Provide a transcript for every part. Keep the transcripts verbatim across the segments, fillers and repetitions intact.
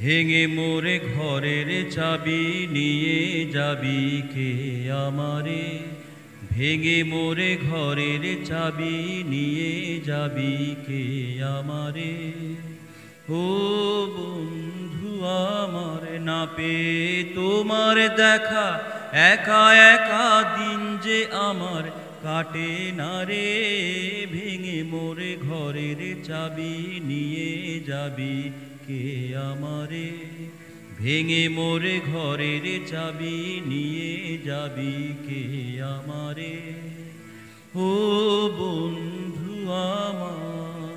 ভেঙে মোরে ঘরের চাবি নিয়ে যাবি কে আমারে, ভেঙে মোরে ঘরের চাবি নিয়ে যাবি কে আমারে। ও বন্ধু আমার, না পেয়ে তোমার দেখা, একা একা দিন যে আমার কাটে না রে। ভেঙে মোরে ঘরের চাবি নিয়ে যাবি কে আমারে, ভেঙে মোরে ঘরের চাবি নিয়ে যাবি কে আমারে। ও বন্ধু আমার,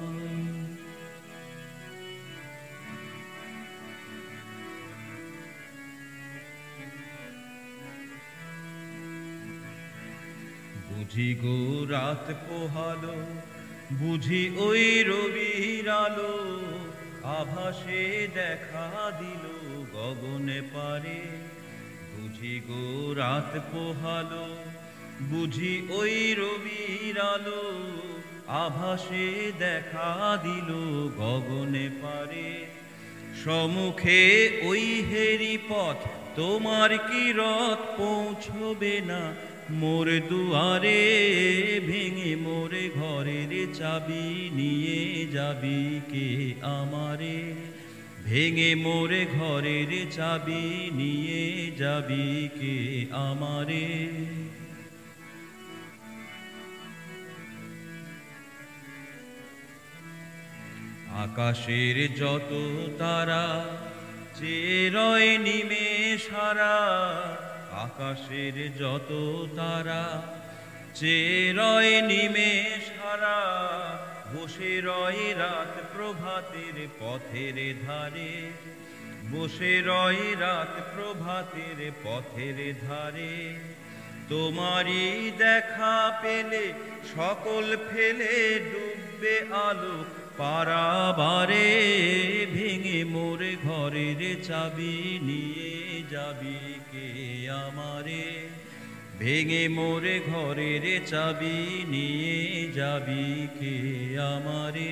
বুঝি গো রাত পোহালো, বুঝি ওই রবির আলো, আভাসে দেখা দিল গগনে পারে। বুঝি গো রাত পোহালো, বুঝি ওই রবির আলো, আভাসে দেখা দিল গগনে পারে। সম্মুখে ওই হেরি পথ, তোমার কি রথ পৌঁছবে না মোর দুয়ারে। ভেঙে মোরে ঘরের চাবি নিয়ে যাবি কে আমারে, ভেঙে মোরে ঘরের চাবি নিয়ে যাবি কে আমারে। আকাশের যত তারা চেয়ে রয় নিমেষ হারা, আকাশের যত তারা চেয়ে রয় নিমেষ হারা, বসে রয় রাত প্রভাতের পথের ধারে, বসে রয় রাত প্রভাতের পথের ধারে। তোমারই দেখা পেলে সকল ফেলে ডুববে আলো পারাবারে। ভেঙে মোরে ঘরের চাবি নিয়ে যাবি কে আমারে, ভেঙে মোরে ঘরের চাবি নিয়ে যাবি কে আমারে।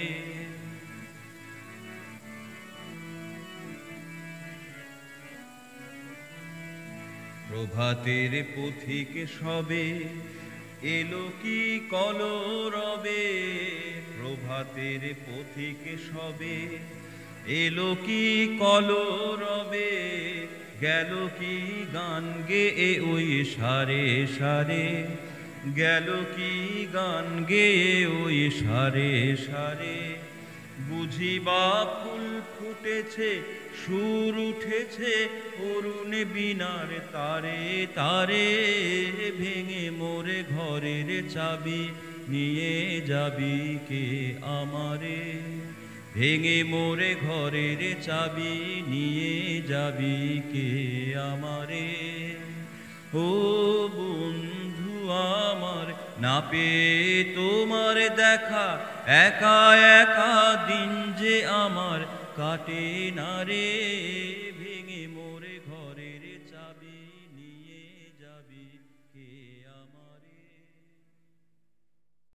প্রভাতের পথিক সবে এলো কি কলরবে, প্রভাতের পথিক সবে এলো কি কলরবে। গেল কি গান গেয়ে ওই সারে সারে, গেল কি গান গেয়ে ওই সারে সারে। বুঝি বা ফুল ফুটেছে, সুর উঠেছে অরুণ বীণার তারে তারে। ভেঙে মোরে ঘরের চাবি নিয়ে যাবি কে আমারে, ভেঙে মোরে ঘরের চাবি নিয়ে যাবি কে আমারে। ও বন্ধু আমার, না পেয়ে তোমার দেখা, একা একা দিন যে আমার কাটে না রে। ভেঙে মোরে